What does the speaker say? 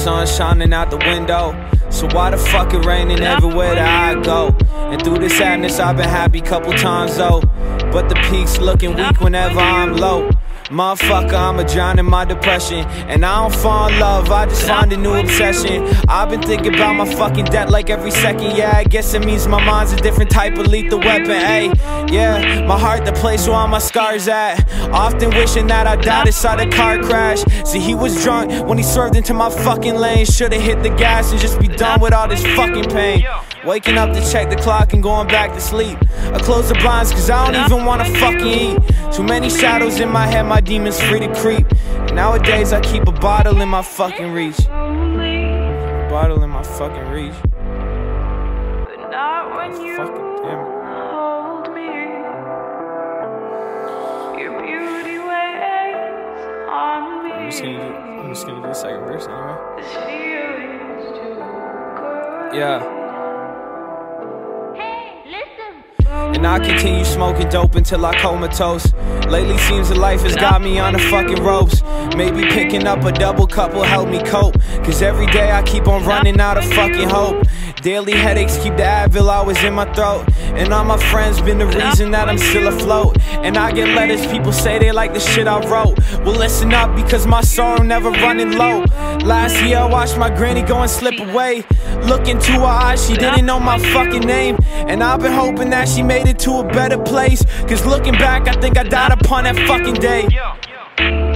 sun shining out the window. So why the fuck it raining everywhere that I go? And through this sadness I've been happy couple times though, but the peak's looking weak whenever I'm low. Motherfucker, I'ma drown in my depression, and I don't fall in love, I just find a new obsession. I've been thinking about my fucking debt like every second. Yeah, I guess it means my mind's a different type of lethal weapon. Ayy, yeah, my heart the place where all my scars at. Often wishing that I died inside a car crash. See, he was drunk when he swerved into my fucking lane. Should've hit the gas and just be done with all this fucking pain. Waking up to check the clock and going back to sleep. I close the blinds cause I don't even wanna fucking eat. Too many shadows in my head, my demons free to creep. Nowadays I keep a bottle in my fucking reach. A bottle in my fucking reach. But not when you hold me. Your beauty weighs on me. I'm just gonna do the second verse anyway. This feeling's too good. Yeah. And I continue smoking dope until I comatose. Lately seems that life has got me on the fucking ropes. Maybe picking up a double cup will help me cope, cause every day I keep on running out of fucking hope. Daily headaches keep the Advil always in my throat, and all my friends been the reason that I'm still afloat. And I get letters, people say they like the shit I wrote. Well listen up, because my sorrow never running low. Last year I watched my granny go and slip away. Look into her eyes, she didn't know my fucking name. And I've been hoping that she made it to a better place, cause looking back I think I died upon that fucking day.